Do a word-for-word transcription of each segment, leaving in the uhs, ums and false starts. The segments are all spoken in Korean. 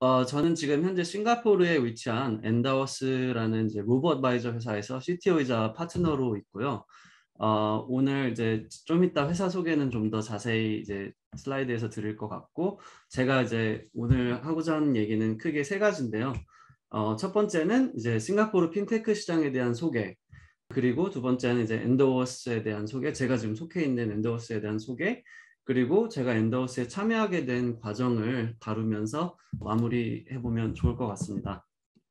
어, 저는 지금 현재 싱가포르에 위치한 엔다워스라는 이제 로봇 어드바이저 회사에서 씨티오이자 파트너로 있고요. 어, 오늘 이제 좀 이따 회사 소개는 좀 더 자세히 이제 슬라이드에서 드릴 것 같고, 제가 이제 오늘 하고자 하는 얘기는 크게 세 가지인데요. 어, 첫 번째는 이제 싱가포르 핀테크 시장에 대한 소개, 그리고 두 번째는 이제 엔더워스에 대한 소개, 제가 지금 속해 있는 엔더워스에 대한 소개, 그리고 제가 엔더워스에 참여하게 된 과정을 다루면서 마무리해 보면 좋을 것 같습니다.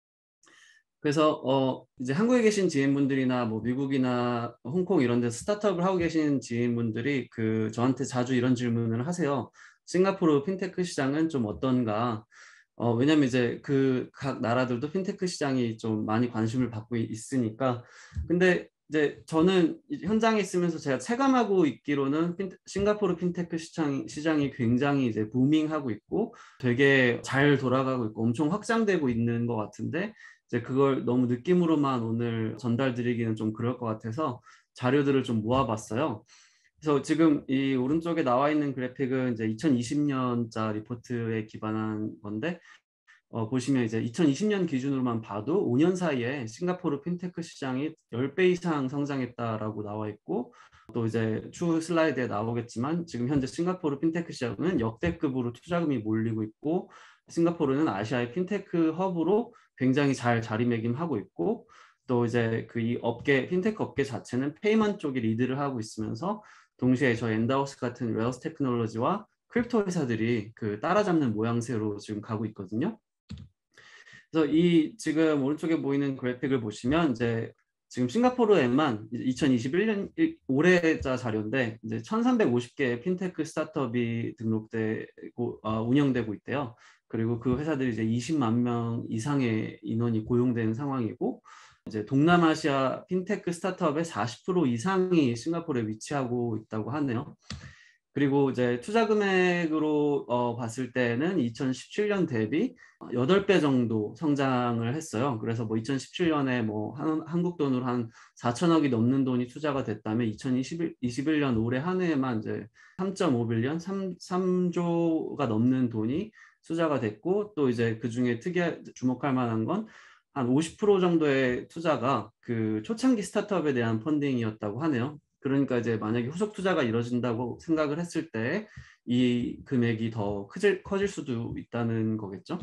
그래서 어 이제 한국에 계신 지인분들이나 뭐 미국이나 홍콩 이런 데 스타트업을 하고 계신 지인분들이 그 저한테 자주 이런 질문을 하세요. 싱가포르 핀테크 시장은 좀 어떤가? 어 왜냐면 이제 그 각 나라들도 핀테크 시장이 좀 많이 관심을 받고 있으니까. 근데 이제 저는 현장에 있으면서 제가 체감하고 있기로는 핀, 싱가포르 핀테크 시장, 시장이 굉장히 이제 부밍하고 있고 되게 잘 돌아가고 있고 엄청 확장되고 있는 것 같은데, 이제 그걸 너무 느낌으로만 오늘 전달드리기는 좀 그럴 것 같아서 자료들을 좀 모아봤어요. 그래서 지금 이 오른쪽에 나와 있는 그래픽은 이제 이천이십 년자 리포트에 기반한 건데, 어, 보시면 이제 이천이십 년 기준으로만 봐도 오 년 사이에 싱가포르 핀테크 시장이 십 배 이상 성장했다라고 나와 있고, 또 이제 추후 슬라이드에 나오겠지만 지금 현재 싱가포르 핀테크 시장은 역대급으로 투자금이 몰리고 있고, 싱가포르는 아시아의 핀테크 허브로 굉장히 잘 자리매김하고 있고, 또 이제 그 이 업계 핀테크 업계 자체는 페이먼트 쪽이 리드를 하고 있으면서 동시에 저희 엔다우스 같은 웨alth 테크놀로지와 크립토 회사들이 그 따라잡는 모양새로 지금 가고 있거든요. 그래서 이 지금 오른쪽에 보이는 그래픽을 보시면 이제 지금 싱가포르에만 이천이십일 년 올해자 자료인데 이제 천삼백오십 개의 핀테크 스타트업이 등록되고 어, 운영되고 있대요. 그리고 그 회사들이 이제 이십만 명 이상의 인원이 고용된 상황이고, 이제 동남아시아 핀테크 스타트업의 사십 퍼센트 이상이 싱가포르에 위치하고 있다고 하네요. 그리고 이제 투자 금액으로 어, 봤을 때는 이천십칠 년 대비 여덟 배 정도 성장을 했어요. 그래서 뭐 이천십칠 년에 뭐 한, 한국 돈으로 한 사천억이 넘는 돈이 투자가 됐다면 이천이십일 년 올해 한 해에만 이제 삼 점 오 빌리언, 삼 조가 넘는 돈이 투자가 됐고, 또 이제 그 중에 특이한 주목할 만한 건 한 오십 퍼센트 정도의 투자가 그 초창기 스타트업에 대한 펀딩이었다고 하네요. 그러니까 이제 만약에 후속 투자가 이루어진다고 생각을 했을 때 이 금액이 더 커질, 커질 수도 있다는 거겠죠.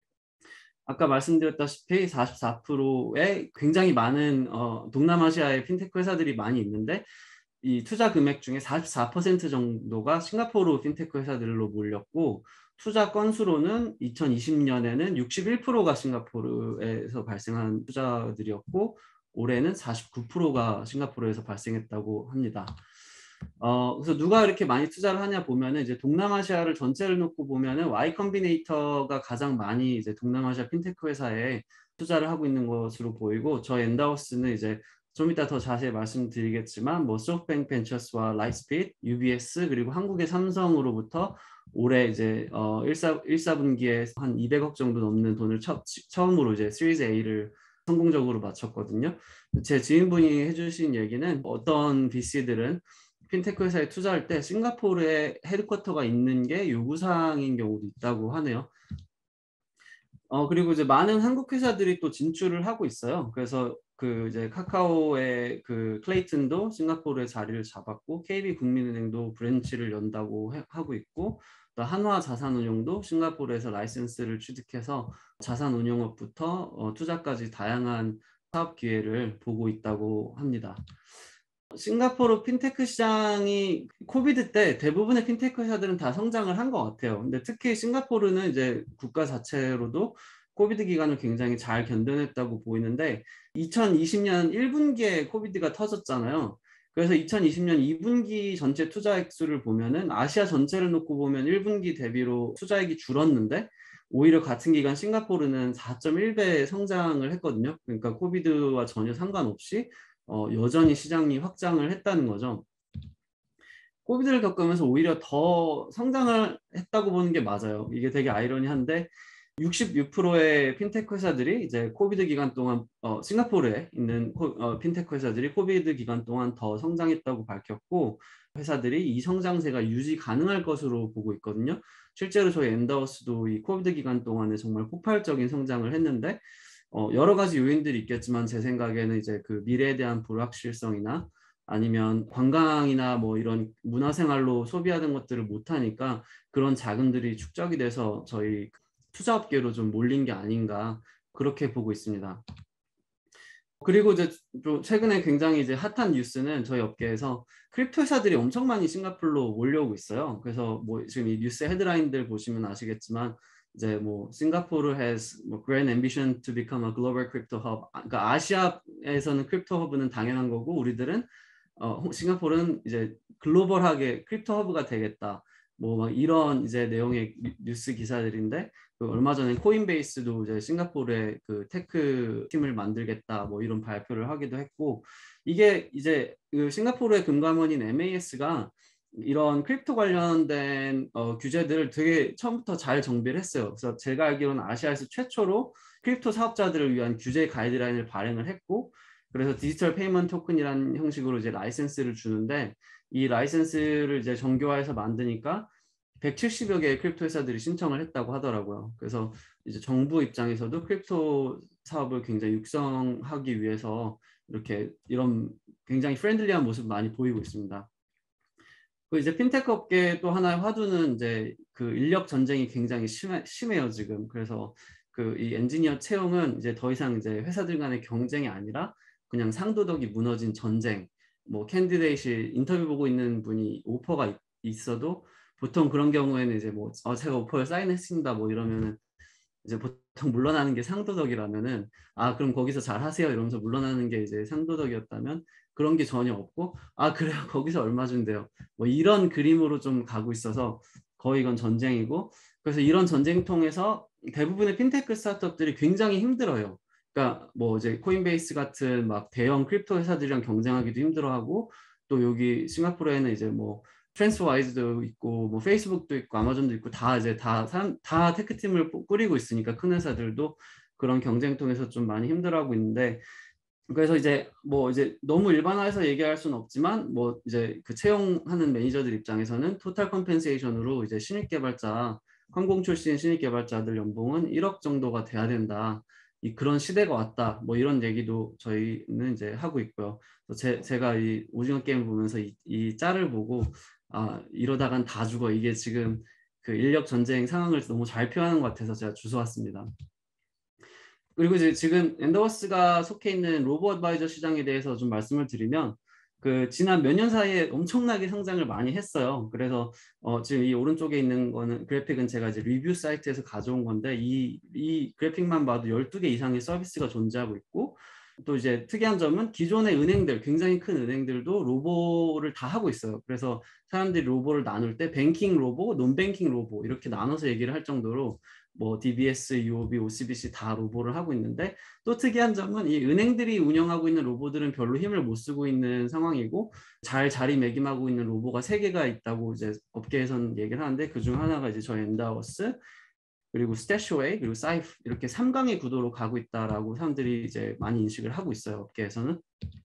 아까 말씀드렸다시피 사십사 퍼센트의 굉장히 많은 어, 동남아시아의 핀테크 회사들이 많이 있는데, 이 투자 금액 중에 사십사 퍼센트 정도가 싱가포르 핀테크 회사들로 몰렸고, 투자 건수로는 이천이십 년에는 육십일 퍼센트가 싱가포르에서 발생한 투자들이었고, 올해는 사십구 퍼센트가 싱가포르에서 발생했다고 합니다. 어, 그래서 누가 이렇게 많이 투자를 하냐 보면은 이제 동남아시아를 전체를 놓고 보면은 Y 컴비네이터가 가장 많이 이제 동남아시아 핀테크 회사에 투자를 하고 있는 것으로 보이고, 저희 엔다워스는 이제 좀 이따 더 자세히 말씀드리겠지만 뭐 소프트뱅크 벤처스와 라이트스피드, 유비에스, 그리고 한국의 삼성으로부터 올해 이제 어 일 사, 일 사분기에 한 이백억 정도 넘는 돈을 처, 처음으로 이제 시리즈 A를 성공적으로 마쳤거든요. 제 지인분이 해주신 얘기는 어떤 비씨들은 핀테크 회사에 투자할 때 싱가포르에 헤드쿼터가 있는 게 요구사항인 경우도 있다고 하네요. 어 그리고 이제 많은 한국 회사들이 또 진출을 하고 있어요. 그래서 그 이제 카카오의 그 클레이튼도 싱가포르에 자리를 잡았고, 케이비국민은행도 브랜치를 연다고 해, 하고 있고, 또 한화자산운용도 싱가포르에서 라이센스를 취득해서 자산운용업부터 어, 투자까지 다양한 사업 기회를 보고 있다고 합니다. 싱가포르 핀테크 시장이 코비드 때 대부분의 핀테크 회사들은 다 성장을 한 것 같아요. 근데 특히 싱가포르는 이제 국가 자체로도 코비드 기간을 굉장히 잘 견뎌냈다고 보이는데, 이천이십 년 일 분기에 코비드가 터졌잖아요. 그래서 이천이십 년 이 분기 전체 투자액 수를 보면은 아시아 전체를 놓고 보면 일 분기 대비로 투자액이 줄었는데, 오히려 같은 기간 싱가포르는 사 점 일 배 성장을 했거든요. 그러니까 코비드와 전혀 상관없이 어, 여전히 시장이 확장을 했다는 거죠. 코비드를 겪으면서 오히려 더 성장을 했다고 보는 게 맞아요. 이게 되게 아이러니한데, 육십육 퍼센트의 핀테크 회사들이 이제 코비드 기간 동안 어, 싱가포르에 있는 코, 어, 핀테크 회사들이 코비드 기간 동안 더 성장했다고 밝혔고 회사들이 이 성장세가 유지 가능할 것으로 보고 있거든요. 실제로 저희 엔다워스도 이 코비드 기간 동안에 정말 폭발적인 성장을 했는데 어, 여러 가지 요인들이 있겠지만 제 생각에는 이제 그 미래에 대한 불확실성이나 아니면 관광이나 뭐 이런 문화생활로 소비하는 것들을 못하니까 그런 자금들이 축적이 돼서 저희 투자업계로 좀 몰린 게 아닌가 그렇게 보고 있습니다. 그리고 이제 또 최근에 굉장히 이제 핫한 뉴스는 저희 업계에서 크립토 회사들이 엄청 많이 싱가포르로 몰려오고 있어요. 그래서 뭐 지금 이 뉴스 헤드라인들 보시면 아시겠지만 이제 뭐 싱가포르 has 뭐 grand ambition to become a global crypto hub. 그러니까 아시아에서는 크립토 허브는 당연한 거고 우리들은 어, 싱가포르는 이제 글로벌하게 크립토 허브가 되겠다. 뭐 막 이런 이제 내용의 뉴스 기사들인데 그 얼마 전에 코인베이스도 이제 싱가포르에 그 테크 팀을 만들겠다 뭐 이런 발표를 하기도 했고 이게 이제 그 싱가포르의 금감원인 엠에이에스가 이런 크립토 관련된 어, 규제들을 되게 처음부터 잘 정비를 했어요. 그래서 제가 알기로는 아시아에서 최초로 크립토 사업자들을 위한 규제 가이드라인을 발행을 했고 그래서 디지털 페이먼트 토큰이라는 형식으로 이제 라이센스를 주는데 이 라이센스를 이제 정교화해서 만드니까 백칠십여 개의 크립토 회사들이 신청을 했다고 하더라고요. 그래서 이제 정부 입장에서도 크립토 사업을 굉장히 육성하기 위해서 이렇게 이런 굉장히 프렌들리한 모습 많이 보이고 있습니다. 그 이제 핀테크 업계 또 하나의 화두는 이제 그 인력 전쟁이 굉장히 심해, 심해요 지금. 그래서 그 이 엔지니어 채용은 이제 더 이상 이제 회사들 간의 경쟁이 아니라 그냥 상도덕이 무너진 전쟁. 뭐 캔디데이트 인터뷰 보고 있는 분이 오퍼가 있, 있어도 보통 그런 경우에는 이제 뭐 어, 제가 오퍼를 사인했습니다 뭐 이러면은 이제 보통 물러나는 게 상도덕이라면은 아 그럼 거기서 잘 하세요 이러면서 물러나는 게 이제 상도덕이었다면 그런 게 전혀 없고 아 그래요 거기서 얼마 준대요 뭐 이런 그림으로 좀 가고 있어서 거의 이건 전쟁이고 그래서 이런 전쟁통에서 대부분의 핀테크 스타트업들이 굉장히 힘들어요. 그러니까 뭐 이제 코인베이스 같은 막 대형 크립토 회사들이랑 경쟁하기도 힘들어하고 또 여기 싱가포르에는 이제 뭐 트랜스와이즈도 있고 뭐 페이스북도 있고 아마존도 있고 다 이제 다 사람 다 테크팀을 꾸리고 있으니까 큰 회사들도 그런 경쟁통에서 좀 많이 힘들어하고 있는데 그래서 이제 뭐 이제 너무 일반화해서 얘기할 수는 없지만 뭐 이제 그 채용하는 매니저들 입장에서는 토탈 컴펜세이션으로 이제 신입 개발자 항공 출신 신입 개발자들 연봉은 일억 정도가 돼야 된다. 이 그런 시대가 왔다. 뭐 이런 얘기도 저희는 이제 하고 있고요. 제, 제가 이 오징어 게임을 보면서 이, 이 짤을 보고 아 이러다간 다 죽어. 이게 지금 그 인력 전쟁 상황을 너무 잘 표현하는 것 같아서 제가 주워왔습니다. 그리고 이제 지금 엔더워스가 속해 있는 로보 어드바이저 시장에 대해서 좀 말씀을 드리면 그 지난 몇 년 사이에 엄청나게 성장을 많이 했어요. 그래서 어 지금 이 오른쪽에 있는 거는 그래픽은 제가 이제 리뷰 사이트에서 가져온 건데 이, 이 그래픽만 봐도 열두 개 이상의 서비스가 존재하고 있고 또 이제 특이한 점은 기존의 은행들, 굉장히 큰 은행들도 로보를 다 하고 있어요. 그래서 사람들이 로보를 나눌 때 뱅킹 로보, 논뱅킹 로보 이렇게 나눠서 얘기를 할 정도로 뭐 디비에스, 유오비, 오씨비씨 다 로보를 하고 있는데 또 특이한 점은 이 은행들이 운영하고 있는 로보들은 별로 힘을 못 쓰고 있는 상황이고 잘 자리매김하고 있는 로보가 세 개가 있다고 이제 업계에서는 얘기를 하는데 그중 하나가 이제 저희 엔다워스 그리고 스태시웨이 그리고 사이프 이렇게 삼 강의 구도로 가고 있다라고 사람들이 이제 많이 인식을 하고 있어요. 업계에서는.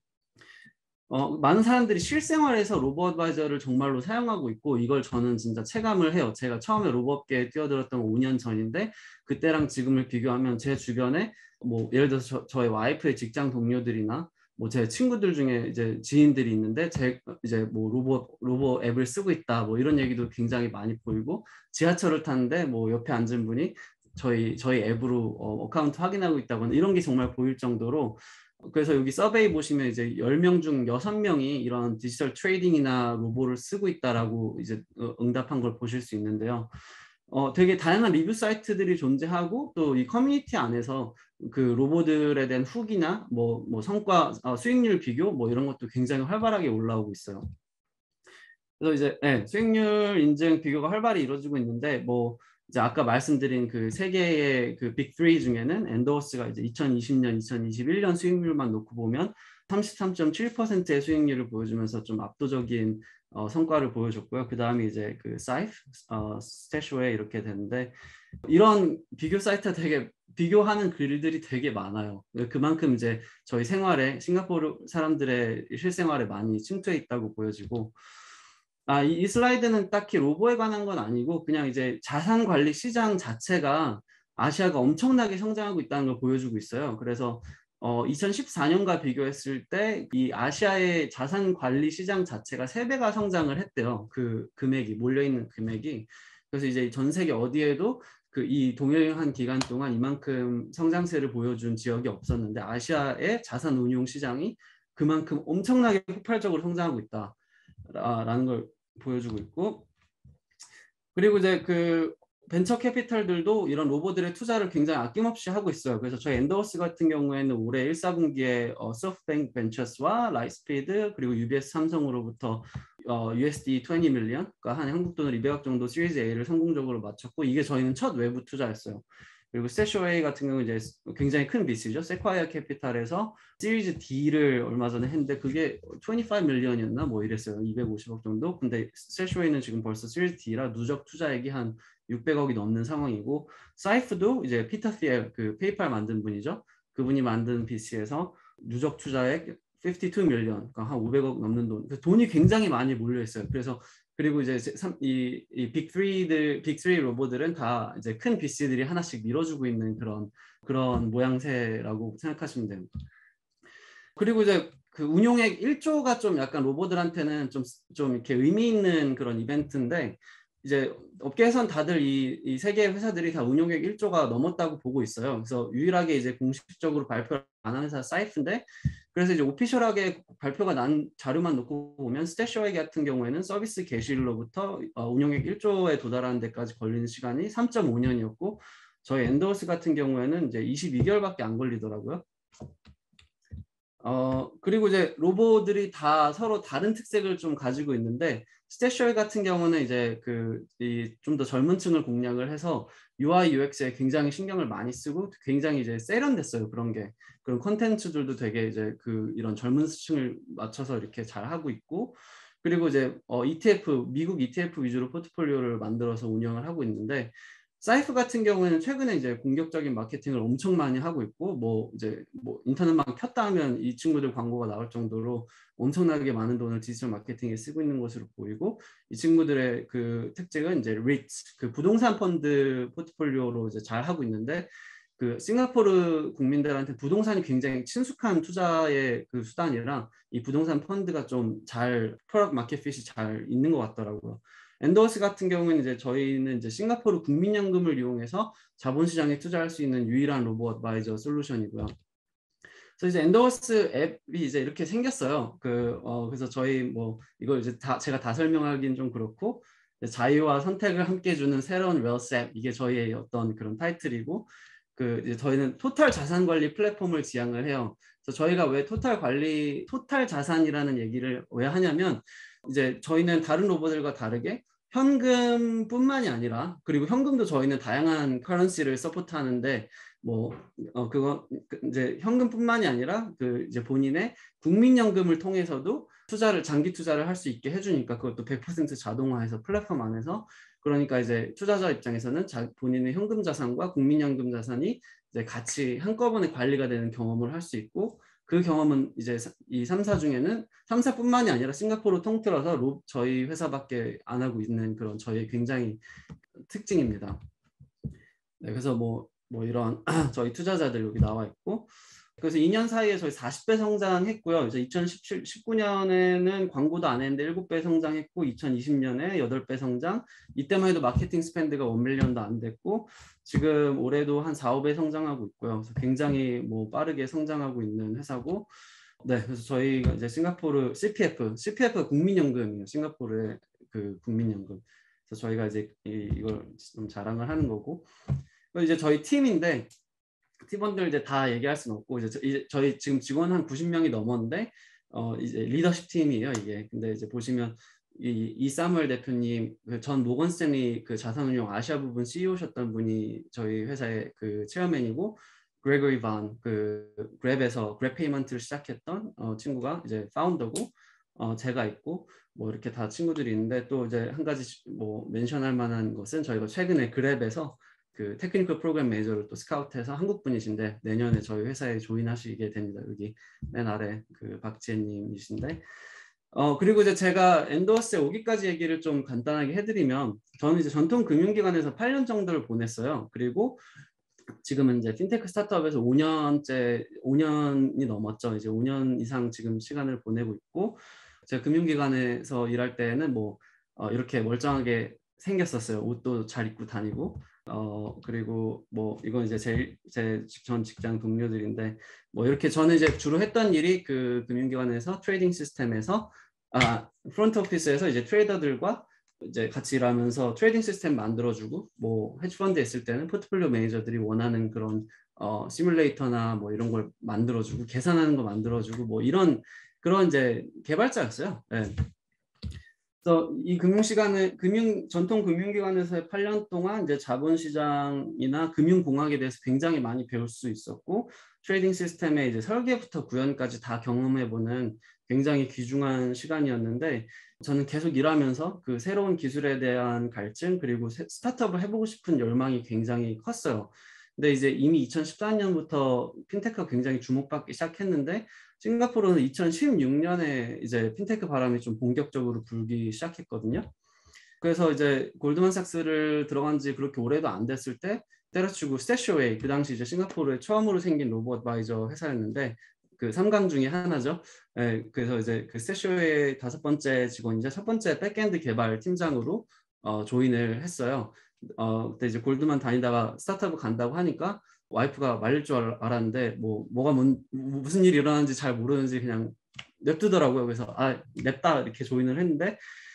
어, 많은 사람들이 실생활에서 로보 어드바이저를 정말로 사용하고 있고 이걸 저는 진짜 체감을 해요. 제가 처음에 로보업계에 뛰어들었던 오 년 전인데 그때랑 지금을 비교하면 제 주변에 뭐 예를 들어서 저, 저의 와이프의 직장 동료들이나 뭐 제 친구들 중에 이제 지인들이 있는데 제 이제 뭐 로보 로보 앱을 쓰고 있다 뭐 이런 얘기도 굉장히 많이 보이고 지하철을 탔는데 뭐 옆에 앉은 분이 저희 저희 앱으로 어, 어카운트 확인하고 있다거나 이런 게 정말 보일 정도로 그래서 여기 서베이 보시면 이제 열 명 중 여섯 명이 이런 디지털 트레이딩이나 로보를 쓰고 있다라고 이제 응답한 걸 보실 수 있는데요. 어, 되게 다양한 리뷰 사이트들이 존재하고 또 이 커뮤니티 안에서 그 로봇들에 대한 후기나 뭐, 뭐 성과, 어, 수익률 비교 뭐 이런 것도 굉장히 활발하게 올라오고 있어요. 그래서 이제 네, 수익률 인증 비교가 활발히 이루어지고 있는데 뭐 이제 아까 말씀드린 그 세 개의 그 빅 쓰리 중에는 엔더워스가 이제 이천이십 년, 이천이십일 년 수익률만 놓고 보면 삼십삼 점 칠 퍼센트의 수익률을 보여주면서 좀 압도적인 어, 성과를 보여줬고요. 그 다음에 이제 그 사이프, 어, 스태시웨이 이렇게 되는데 이런 비교 사이트 되게 비교하는 글들이 되게 많아요. 그만큼 이제 저희 생활에 싱가포르 사람들의 실생활에 많이 침투해 있다고 보여지고 아, 이, 이 슬라이드는 딱히 로보에 관한 건 아니고 그냥 이제 자산 관리 시장 자체가 아시아가 엄청나게 성장하고 있다는 걸 보여주고 있어요. 그래서 어, 이천십사 년과 비교했을 때 이 아시아의 자산 관리 시장 자체가 세 배가 성장을 했대요. 그 금액이 몰려있는 금액이. 그래서 이제 전 세계 어디에도 그 이 동일한 기간 동안 이만큼 성장세를 보여준 지역이 없었는데 아시아의 자산 운용 시장이 그만큼 엄청나게 폭발적으로 성장하고 있다라는 걸 보여주고 있고 그리고 이제 그 벤처 캐피탈들도 이런 로봇들의 투자를 굉장히 아낌없이 하고 있어요. 그래서 저희 엔더워스 같은 경우에는 올해 일, 사 분기에 어, 소프트뱅크 벤처스와 라이트스피드 그리고 유비에스 삼성으로부터 어, 유에스디 이십 밀리언, 그러니까 한 한국 돈으로 이백억 정도 시리즈 A를 성공적으로 마쳤고 이게 저희는 첫 외부 투자였어요. 그리고 스태시웨이 같은 경우는 이제 굉장히 큰 비씨죠. 세콰이어 캐피탈에서 시리즈 D를 얼마 전에 했는데 그게 이십오 밀리언이었나 뭐 이랬어요. 이백오십억 정도. 근데 스태시웨이는 지금 벌써 시리즈 D라 누적 투자액이 한 육백억이 넘는 상황이고 사이프도 이제 피터 피엘 그 페이팔 만든 분이죠. 그분이 만든 비씨에서 누적 투자액 오십이 밀리언, 그러니까 한 오백억 넘는 돈. 돈이 굉장히 많이 몰려 있어요. 그래서 그리고 이제 이, 이 빅삼들, 빅삼 로봇들은 다 이제 큰 비씨들이 하나씩 밀어주고 있는 그런 그런 모양새라고 생각하시면 됩니다. 그리고 이제 그 운용액 일 조가 좀 약간 로봇들한테는 좀, 좀 이렇게 의미 있는 그런 이벤트인데 이제 업계에선 다들 이, 이 세 개의 회사들이 다 운용액 일 조가 넘었다고 보고 있어요. 그래서 유일하게 이제 공식적으로 발표를 안 하는 회사 사이프인데 그래서 이제 오피셜하게 발표가 난 자료만 놓고 보면 스태시웨이 같은 경우에는 서비스 개시일로부터 어, 운용액 일 조에 도달하는 데까지 걸리는 시간이 삼 점 오 년이었고 저희 엔더워스 같은 경우에는 이제 이십이 개월밖에 안 걸리더라고요. 어 그리고 이제 로봇들이 다 서로 다른 특색을 좀 가지고 있는데 스태시웨이 같은 경우는 이제 그 이 좀 더 젊은 층을 공략을 해서 유아이 유엑스에 굉장히 신경을 많이 쓰고 굉장히 이제 세련됐어요. 그런 게 그런 콘텐츠들도 되게 이제 그 이런 젊은 층을 맞춰서 이렇게 잘 하고 있고 그리고 이제 어 이티에프 미국 이티에프 위주로 포트폴리오를 만들어서 운영을 하고 있는데 사이프 같은 경우에는 최근에 이제 공격적인 마케팅을 엄청 많이 하고 있고 뭐 이제 뭐 인터넷만 켰다 하면 이 친구들 광고가 나올 정도로 엄청나게 많은 돈을 디지털 마케팅에 쓰고 있는 것으로 보이고 이 친구들의 그 특징은 이제 리츠 그 부동산 펀드 포트폴리오로 이제 잘 하고 있는데 그 싱가포르 국민들한테 부동산이 굉장히 친숙한 투자의 그 수단이라 이 부동산 펀드가 좀 잘 프로덕트 마켓 핏이 잘 있는 것 같더라고요. 엔더워스 같은 경우는 이제 저희는 이제 싱가포르 국민연금을 이용해서 자본시장에 투자할 수 있는 유일한 로보 어드바이저 솔루션이고요. 그래서 이제 엔더워스 앱이 이제 이렇게 생겼어요. 그 어, 그래서 저희 뭐 이걸 이제 다 제가 다 설명하기는 좀 그렇고 자유와 선택을 함께 주는 새로운 웰스 앱 이게 저희의 어떤 그런 타이틀이고 그 이제 저희는 토탈 자산 관리 플랫폼을 지향을 해요. 그래서 저희가 왜 토탈 관리 토탈 자산이라는 얘기를 왜 하냐면 이제 저희는 다른 로봇들과 다르게 현금뿐만이 아니라 그리고 현금도 저희는 다양한 커런시를 서포트하는데 뭐 어 그거 이제 현금뿐만이 아니라 그 이제 본인의 국민연금을 통해서도 투자를 장기 투자를 할 수 있게 해주니까 그것도 백 퍼센트 자동화해서 플랫폼 안에서 그러니까 이제 투자자 입장에서는 자, 본인의 현금 자산과 국민연금 자산이 이제 같이 한꺼번에 관리가 되는 경험을 할 수 있고 그 경험은 이제 이 삼 사 중에는 삼 사뿐만이 아니라 싱가포르 통틀어서 로, 저희 회사밖에 안 하고 있는 그런 저희 굉장히 특징입니다. 네, 그래서 뭐, 뭐 이런 저희 투자자들 여기 나와 있고 그래서 이 년 사이에 저희 사십 배 성장했고요. 이제 이천십칠, 십구 년에는 광고도 안 했는데 일곱 배 성장했고 이천이십 년에 여덟 배 성장 이때만 해도 마케팅 스펜드가 일 밀리언도 안 됐고 지금 올해도 한 사, 오 배 성장하고 있고요. 그래서 굉장히 뭐 빠르게 성장하고 있는 회사고 네, 그래서 저희가 이제 싱가포르 씨피에프, 씨피에프가 국민연금이에요. 싱가포르의 그 국민연금. 그래서 저희가 이제 이, 이걸 좀 자랑을 하는 거고 이제 저희 팀인데 팀원들 이제 다 얘기할 수는 없고 이제, 저, 이제 저희 지금 직원 한 구십 명이 넘었는데 어 이제 리더십 팀이에요 이게. 근데 이제 보시면 이 이사무엘 대표님 그 전 모건 스탠리 그 자산운용 아시아 부분 씨이오셨던 분이 저희 회사의 그 체어맨이고 그레고리 반, 그 그랩에서 그랩 페이먼트를 시작했던 어, 친구가 이제 파운더고, 어, 제가 있고 뭐 이렇게 다 친구들이 있는데, 또 이제 한 가지 뭐 멘션할 만한 것은 저희가 최근에 그랩에서 그 테크니컬 프로그램 매니저를 또 스카우트해서 한국 분이신데 내년에 저희 회사에 조인하시게 됩니다. 여기 맨 아래 그 박지혜님이신데, 어 그리고 이제 제가 엔더워스에 오기까지 얘기를 좀 간단하게 해드리면, 저는 이제 전통 금융기관에서 팔 년 정도를 보냈어요. 그리고 지금은 이제 핀테크 스타트업에서 오 년째, 오 년이 넘었죠. 이제 오 년 이상 지금 시간을 보내고 있고, 제가 금융기관에서 일할 때는 뭐 어, 이렇게 멀쩡하게 생겼었어요. 옷도 잘 입고 다니고, 어 그리고 뭐 이건 이제 제 제 전 직장 동료들인데, 뭐 이렇게 저는 이제 주로 했던 일이 그 금융기관에서 트레이딩 시스템에서, 아 프론트 오피스에서 이제 트레이더들과 이제 같이 일하면서 트레이딩 시스템 만들어주고, 뭐 헤지펀드에 있을 때는 포트폴리오 매니저들이 원하는 그런 어, 시뮬레이터나 뭐 이런 걸 만들어주고, 계산하는 거 만들어주고, 뭐 이런 그런 이제 개발자였어요. 네. 그래서 이 금융시간에 금융 전통 금융기관에서의 팔 년 동안 이제 자본시장이나 금융공학에 대해서 굉장히 많이 배울 수 있었고, 트레이딩 시스템의 이제 설계부터 구현까지 다 경험해보는 굉장히 귀중한 시간이었는데, 저는 계속 일하면서 그 새로운 기술에 대한 갈증, 그리고 스타트업을 해보고 싶은 열망이 굉장히 컸어요. 근데 이제 이미 이천십사 년부터 핀테크가 굉장히 주목받기 시작했는데, 싱가포르는 이천십육 년에 이제 핀테크 바람이 좀 본격적으로 불기 시작했거든요. 그래서 이제 골드만삭스를 들어간 지 그렇게 오래도 안 됐을 때, 때려치고 스태쇼웨이, 그 당시 이제 싱가포르에 처음으로 생긴 로봇 어드바이저 회사였는데, 그 삼 강 중에 하나죠. 예, 그래서 이제 그 스태쇼웨이 다섯 번째 직원이자 첫 번째 백엔드 개발 팀장으로 어, 조인을 했어요. 어, 그때 이제 골드만 다니다가 스타트업 간다고 하니까 와이프가 말릴 줄 알- 알았는데, 뭐 뭐가 뭔, 무슨 일이 일어나는지 잘 모르는지 그냥 냅두더라고요. 그래서 아 냅다 이렇게 조인을 했는데,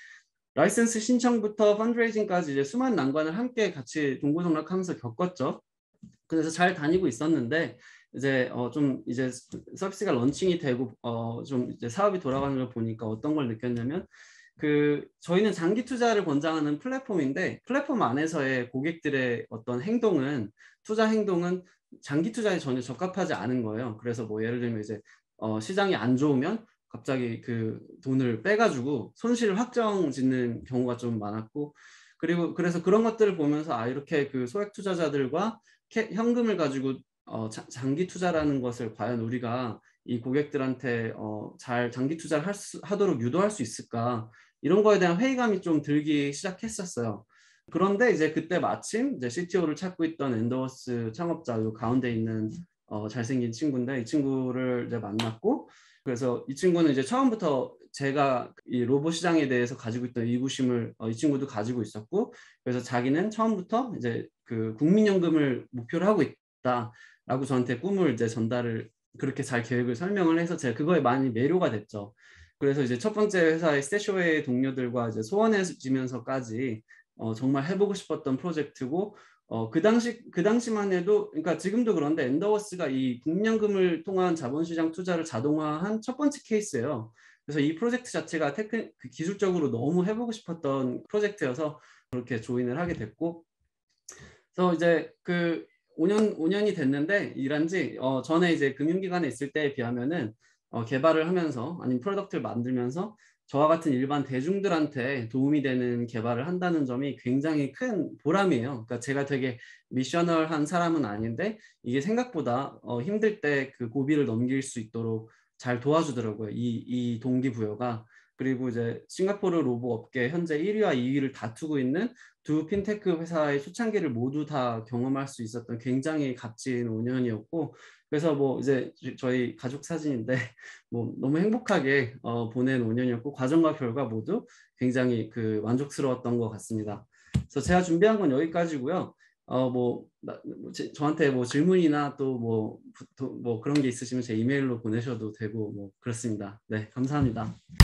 라이센스 신청부터 펀드레이징까지 이제 수많은 난관을 함께 같이 동고동락하면서 겪었죠. 그래서 잘 다니고 있었는데, 이제 어 좀 이제 서비스가 런칭이 되고 어 좀 이제 사업이 돌아가는 걸 보니까 어떤 걸 느꼈냐면, 그 저희는 장기 투자를 권장하는 플랫폼인데, 플랫폼 안에서의 고객들의 어떤 행동은, 투자 행동은 장기 투자에 전혀 적합하지 않은 거예요. 그래서 뭐 예를 들면 이제 어 시장이 안 좋으면 갑자기 그 돈을 빼가지고 손실을 확정 짓는 경우가 좀 많았고, 그리고 그래서 그런 것들을 보면서 아 이렇게 그 소액 투자자들과 캐, 현금을 가지고 어, 자, 장기 투자라는 것을 과연 우리가 이 고객들한테 어, 잘 장기 투자를 할 수, 하도록 유도할 수 있을까, 이런 거에 대한 회의감이 좀 들기 시작했었어요. 그런데 이제 그때 마침 이제 씨티오를 찾고 있던 엔더워스 창업자, 요 가운데 있는 어, 잘생긴 친구인데, 이 친구를 이제 만났고, 그래서 이 친구는 이제 처음부터 제가 이 로봇 시장에 대해서 가지고 있던 의구심을 어, 이 친구도 가지고 있었고, 그래서 자기는 처음부터 이제 그 국민연금을 목표로 하고 있다라고 저한테 꿈을 이제 전달을, 그렇게 잘 계획을 설명을 해서 제가 그거에 많이 매료가 됐죠. 그래서 이제 첫 번째 회사의 스태쇼웨이 동료들과 이제 소원해지면서까지 어, 정말 해보고 싶었던 프로젝트고, 어, 그 당시, 그 당시만 해도, 그러니까 지금도 그런데 엔더워스가 이 국민연금을 통한 자본시장 투자를 자동화한 첫 번째 케이스예요. 그래서 이 프로젝트 자체가 테크, 그 기술적으로 너무 해보고 싶었던 프로젝트여서 그렇게 조인을 하게 됐고, 그래서 이제 그 오 년, 오 년이 됐는데 일한 지, 어, 전에 이제 금융기관에 있을 때에 비하면은 어, 개발을 하면서 아니면 프로덕트를 만들면서 저와 같은 일반 대중들한테 도움이 되는 개발을 한다는 점이 굉장히 큰 보람이에요. 그러니까 제가 되게 미셔널한 사람은 아닌데, 이게 생각보다 어, 힘들 때 그 고비를 넘길 수 있도록 잘 도와주더라고요. 이, 이 동기부여가. 그리고 이제 싱가포르 로봇 업계 현재 일 위와 이 위를 다투고 있는 두 핀테크 회사의 초창기를 모두 다 경험할 수 있었던 굉장히 값진 오 년이었고, 그래서 뭐 이제 저희 가족 사진인데 뭐 너무 행복하게 어, 보낸 오 년이었고, 과정과 결과 모두 굉장히 그 만족스러웠던 것 같습니다. 그래서 제가 준비한 건 여기까지고요. 어, 뭐, 나, 뭐 제, 저한테 뭐 질문이나 또 뭐 뭐 그런 게 있으시면 제 이메일로 보내셔도 되고 뭐 그렇습니다. 네, 감사합니다.